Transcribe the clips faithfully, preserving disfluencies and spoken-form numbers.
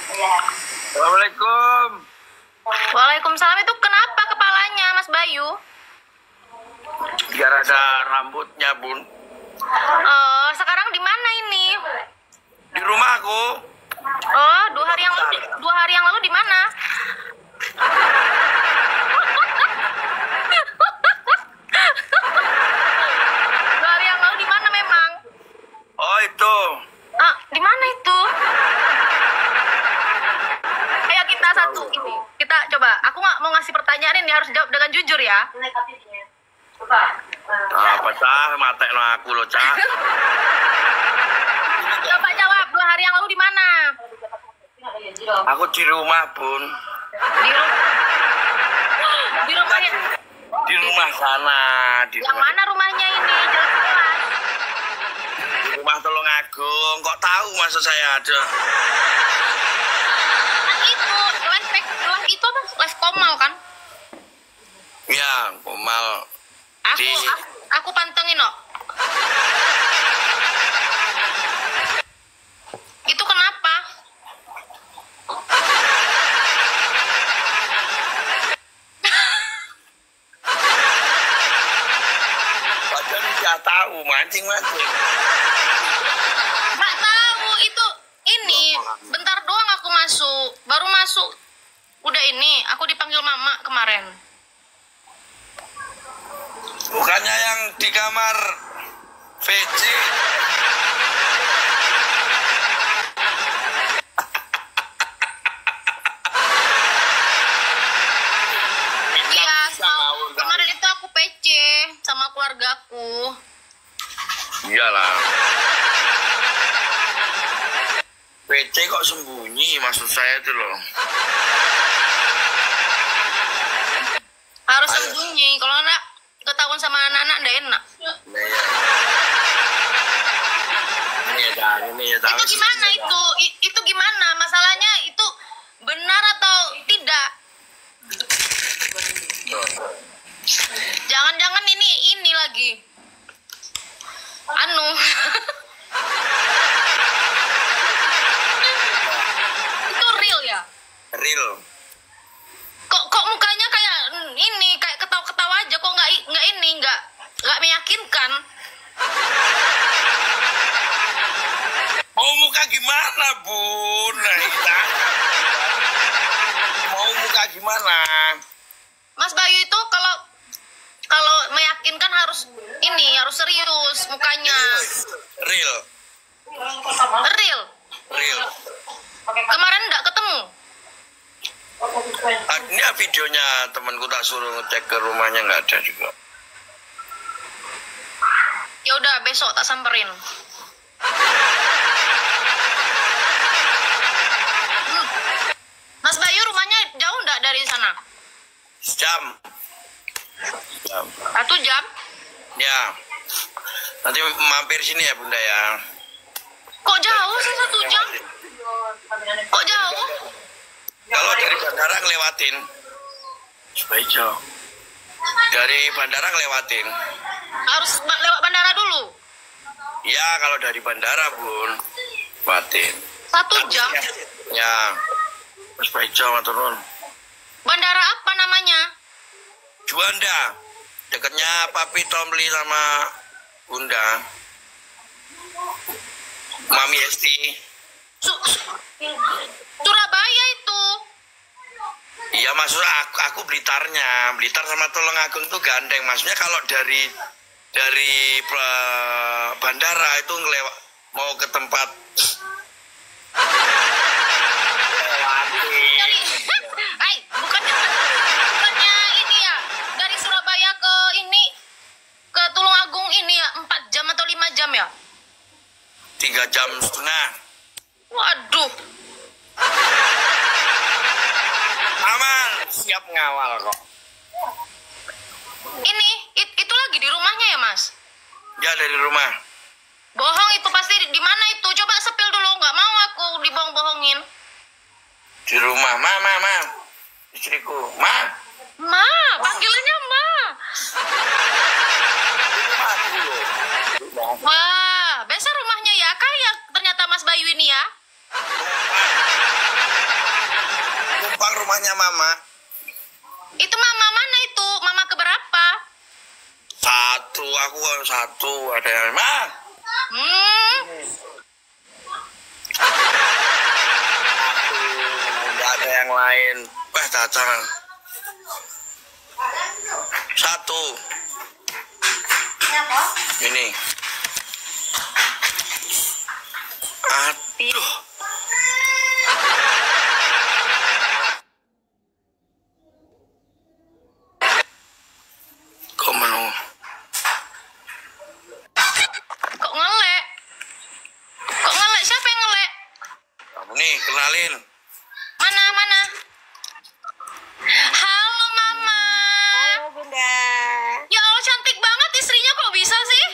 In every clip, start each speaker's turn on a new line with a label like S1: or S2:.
S1: Assalamualaikum.
S2: Waalaikumsalam. Itu kenapa kepalanya, Mas Bayu?
S1: Biar ada rambutnya, Bun.
S2: Oh, sekarang di mana ini?
S1: Di rumahku.
S2: Oh, dua hari yang lalu, dua hari yang lalu di mana? Dua hari yang lalu di mana memang?
S1: Oh, itu.
S2: Ah, di mana itu? Ayo kita satu ini. Kita coba. Aku nggak mau ngasih pertanyaan ini, harus jawab dengan jujur ya.
S1: Apa cah, matek no aku lo cah.
S2: Coba jawab. Dua hari yang lalu di mana?
S1: Aku di rumah, Bun.
S2: Di rumah. Di rumahnya.
S1: Di rumah sana. Di
S2: Yang
S1: rumah,
S2: mana rumahnya ini? Jelas-jelas.
S1: di rumah Tulungagung. Kok tahu maksud saya ada?
S2: Kan itu, les les itu apa? Les komal kan?
S1: Ya, Komal.
S2: Aku,
S1: Di-
S2: aku, aku pantengin no. Itu kenapa?
S1: Padahal dia tahu mancing-mancing.
S2: Nggak tahu itu ini. Bentar doang aku masuk, baru masuk. Udah ini, aku dipanggil mama kemarin.
S1: Bukannya yang di kamar V C.
S2: Iya, sama- kemarin itu aku P C sama keluargaku.
S1: Iyalah. V C kok sembunyi maksud saya itu loh.
S2: Harus
S1: Ayo.
S2: sembunyi, kalau enggak ketahuan sama anak-anak ndak enak.
S1: Nah, ya. Ini ya dah, ini ya tahu.
S2: Itu gimana itu? I- itu gimana? Masalahnya itu benar atau tidak? Jangan-jangan ini ini lagi. Anu. Itu real ya?
S1: Real.
S2: Kok kok mukanya kayak mm, ini kayak ketawa-ketawa aja, kok nggak i- nggak ini nggak nggak meyakinkan?
S1: Mau muka gimana, Bun? Nah, kita. Mau muka gimana?
S2: Mas Bayu itu kalau kalau meyakinkan harus ini harus serius mukanya.
S1: Real.
S2: Real.
S1: Real.
S2: Kemarin nggak ketemu.
S1: Ah, ini ya videonya temanku tak suruh ngecek ke rumahnya nggak ada juga.
S2: Ya udah besok tak samperin. Hmm. Mas Bayu rumahnya jauh nggak dari sana?
S1: Jam. Jam.
S2: Satu jam?
S1: Ya. Nanti mampir sini ya, Bunda ya.
S2: Kok jauh sih satu jam? Kok jauh?
S1: Kalau dari bandara ngelewatin. Supaya jauh. Dari bandara ngelewatin.
S2: Harus ba- lewat bandara dulu.
S1: Ya, kalau dari bandara, Bun. Lewatin.
S2: Satu jam?
S1: Ya. Terus baik jauh turun.
S2: Bandara apa namanya?
S1: Juanda. Dekatnya Papi Tomli sama Bunda. Mami Esti.
S2: Su- Su- Surabaya itu.
S1: Iya, maksudnya aku, aku Blitarnya. Blitar sama Tulungagung tuh gandeng. Maksudnya kalau dari dari pra- bandara itu ngelewat mau ke tempat
S2: Dari, Hai, bukannya bukannya ini ya? Dari Surabaya ke ini ke Tulungagung ini ya empat jam atau lima jam ya?
S1: tiga jam setengah.
S2: Waduh,
S1: Aman, siap ngawal kok.
S2: ini it- itu lagi di rumahnya ya Mas?
S1: Ya dari rumah.
S2: Bohong itu pasti di mana itu? Coba sepil dulu, nggak mau aku dibohong-bohongin.
S1: Di rumah, ma, ma, ma. Istriku, ma.
S2: Ma, panggilannya Ma. Wah, besar rumahnya ya, kaya ternyata Mas Bayu ini ya.
S1: rumahnya Mama.
S2: Itu mama mana itu? Mama keberapa?
S1: Satu, aku satu. Ada yang mah.
S2: Hmm.
S1: Satu, nggak ada yang lain. Wah, cacang. Satu. Ini. Aduh. Kok mau?
S2: Kok ngelek? Kok ngelek? Siapa yang ngelek?
S1: Kamu nih, kenalin.
S2: Mana, mana? Halo, Mama.
S3: Halo Bunda.
S2: Ya Allah, cantik banget istrinya, kok bisa sih?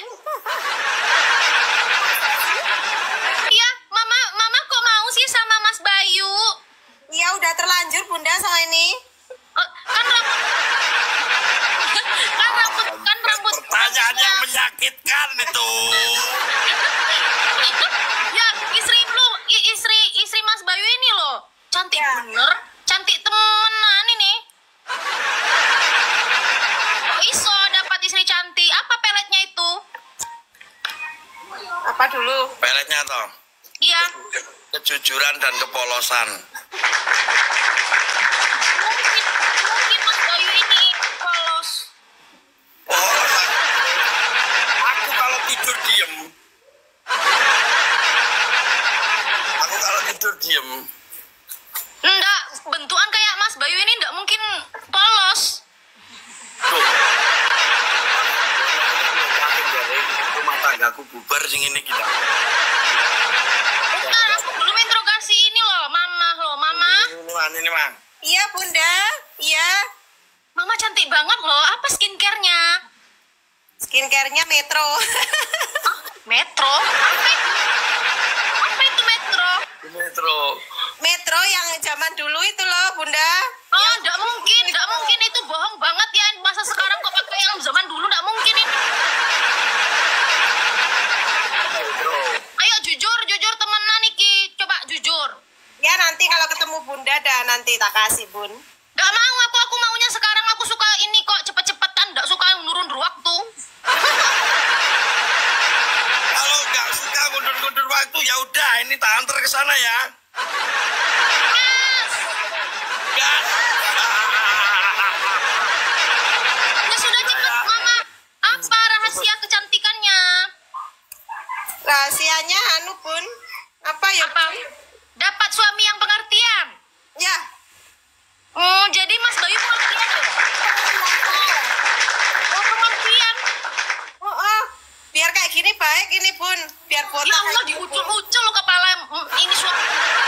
S2: Iya, Mama, Mama kok mau sih sama Mas Bayu?
S3: Iya udah terlanjur Bunda sama ini.
S2: Eh, kan rambut, kan rambut, kan rambut.
S1: Pertanyaan yang menyakitkan itu.
S2: Ya, istri lu, i- istri istri Mas Bayu ini loh, cantik
S3: Ya.
S2: bener, cantik temenan ini. Kok iso dapat istri cantik? Apa peletnya itu?
S3: Apa dulu?
S1: Peletnya toh.
S2: Iya.
S1: Kejujuran dan kepolosan.
S2: Mungkin, mungkin Mas Bayu ini polos.
S1: Polosan. Aku kalau tidur diem. Aku kalau tidur diem.
S2: Enggak, bentukan kayak Mas Bayu ini enggak mungkin polos.
S1: Tuh. Aku dari rumah tanggaku bubar sing ini kita.
S2: Bukan, aku belum interogasi ini loh, Mama loh, Mama.
S1: Ini man, ini man.
S3: Iya Bunda. Iya.
S2: Mama cantik banget loh. Apa skincare-nya?
S3: Skincare-nya Metro.
S2: Metro? Apa itu? Apa itu Metro?
S1: Metro.
S3: Metro yang zaman dulu itu loh Bunda.
S2: Oh, enggak mungkin, enggak mungkin itu bohong banget ya. Masa sekarang kok pakai yang zaman dulu, enggak mungkin ini.
S1: Metro.
S2: Ayo jujur, jujur temenan Iki. Coba jujur.
S3: Ya nanti kalau ketemu Bunda dah nanti tak kasih Bun.
S2: Enggak mau aku, aku maunya sekarang. Aku suka ini kok cepet-cepetan, enggak suka yang nurun waktu.
S1: Kalau nggak suka mundur-mundur waktu ya udah, ini tak antar ke sana ya.
S2: Yes.
S1: Gas.
S2: Ya sudah cepet, Mama. Apa rahasia kecantikannya?
S3: Rahasianya anu Bun. Apa ya?
S2: Apa? Dapat suami yang pengertian.
S3: Ya.
S2: Oh, jadi Mas Bayu pengertian ya? Oh, pengertian.
S3: Oh, oh. Biar kayak gini baik ini Bun. Biar botak.
S2: Ya Allah,
S3: kayak gini, Bun.
S2: diucul-ucul kepala mm, ini suami.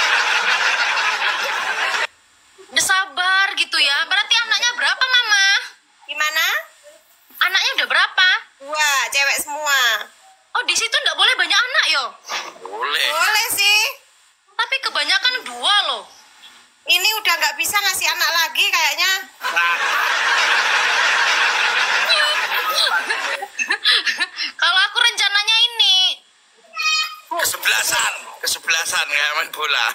S2: Udah sabar gitu ya. Berarti anaknya berapa, Mama?
S3: Gimana?
S2: Anaknya udah berapa?
S3: Dua, cewek semua.
S2: Oh, di situ nggak boleh banyak anak yo.
S1: Boleh.
S3: Boleh sih.
S2: Tapi kebanyakan dua loh.
S3: Ini udah nggak bisa ngasih anak lagi kayaknya.
S1: Nah,
S2: Kalau aku rencananya ini.
S1: kesebelasan, kesebelasan kayak main bola.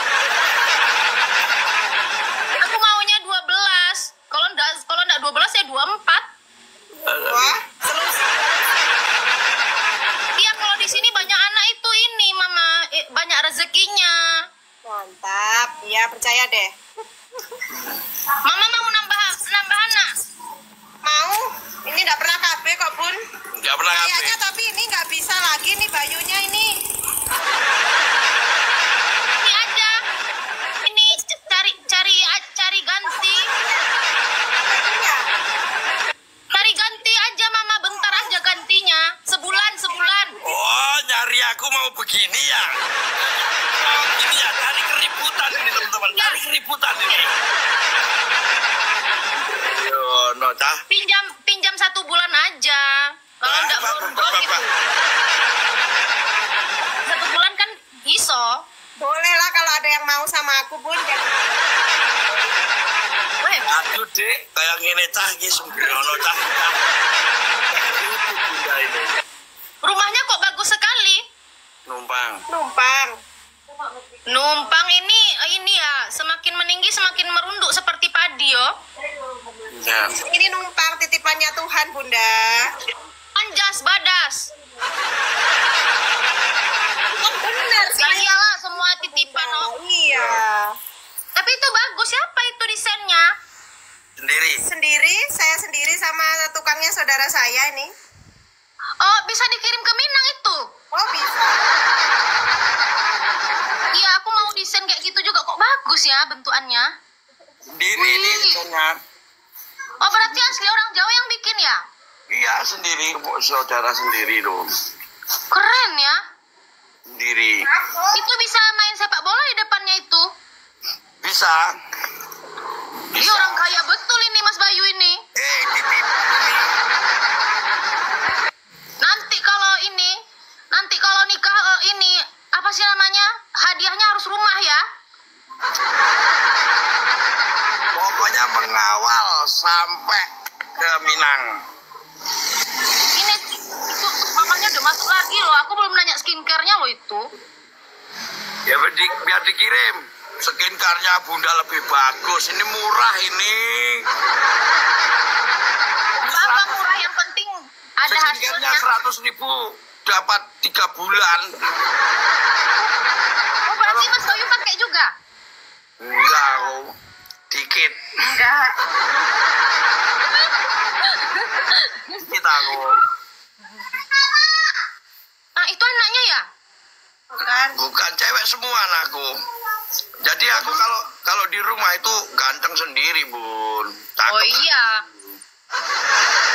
S2: Aku maunya dua belas. Kalau enggak kalau enggak dua belas ya dua puluh empat.
S3: Wah, solusi.
S2: Iya, kalau di sini banyak anak itu ini, Mama. Eh, banyak rezekinya.
S3: Mantap, ya percaya deh.
S2: Mama mau nambah nambah anak.
S3: Mau? Ini nggak pernah K B kok Bun.
S1: Nggak pernah
S3: Kayaknya
S1: ngapain.
S3: tapi ini nggak bisa lagi nih Bayunya ini.
S2: Ini aja. Ini c- cari cari cari ganti.
S3: Iya.
S2: Cari ganti aja, Mama. Bentar aja gantinya. Sebulan, sebulan.
S1: Oh, nyari aku mau begini ya. Oh, ini ya, cari keributan ini teman-teman. Cari keributan ini. Yo, no, cah.
S2: Pinjam pinjam satu bulan aja. Kalau enggak
S1: Bapak,
S2: boros
S1: bapak,
S2: gitu.
S1: bapak.
S2: Satu bulan kan iso.
S3: Boleh lah kalau ada yang mau sama aku Bun.
S2: Weh,
S1: Aduh, Dek, kayak ngene cah iki sembrono cah. Ribut Bunda ini.
S2: rumahnya kok bagus sekali.
S1: Numpang.
S3: Numpang.
S2: Numpang ini ini ya, semakin meninggi semakin merunduk seperti padi yo.
S1: Ya.
S3: Ini numpang titipannya Tuhan, Bunda.
S2: Anjas badas.
S3: Kan benar sih.
S2: Lah iyalah semua titipan oh.
S3: Iya.
S2: Tapi itu bagus, siapa itu desainnya?
S1: Sendiri.
S3: Sendiri, saya sendiri sama tukangnya saudara saya ini.
S2: Oh, bisa dikirim ke Minang itu?
S3: Oh, bisa.
S2: Iya, aku mau desain kayak gitu juga. Kok bagus ya bentukannya?
S1: Sendiri ini desainnya.
S2: Oh, berarti asli orang Jawa yang bikin ya?
S1: Iya sendiri, saudara sendiri dong.
S2: Keren ya.
S1: Sendiri.
S2: Itu bisa main sepak bola di depannya itu.
S1: Bisa.
S2: Dia
S1: Bisa.
S2: orang kaya betul ini Mas Bayu ini.
S1: Eh, ditipu ini.
S2: Nanti kalau ini, nanti kalau nikah eh, ini apa sih namanya? Hadiahnya harus rumah ya.
S1: Pokoknya mengawal sampai ke Minang.
S2: Ini itu mamanya udah masuk lagi loh. Aku belum nanya skincare-nya loh itu.
S1: Ya biar, di, biar dikirim. Skincare-nya Bunda lebih bagus. Ini murah ini.
S2: Apa murah, yang penting ada
S1: Skincare-nya
S2: hasilnya.
S1: seratus ribu dapat tiga bulan.
S2: Oh, berarti Mas Bayu pakai juga?
S1: Enggak, oh. Dikit.
S2: Enggak.
S1: Dikit aku.
S2: Nah, itu anaknya ya?
S3: Bukan.
S1: Bukan, cewek semua anakku. Jadi aku kalau kalau di rumah itu ganteng sendiri, Bun. Cakep.
S2: Oh iya.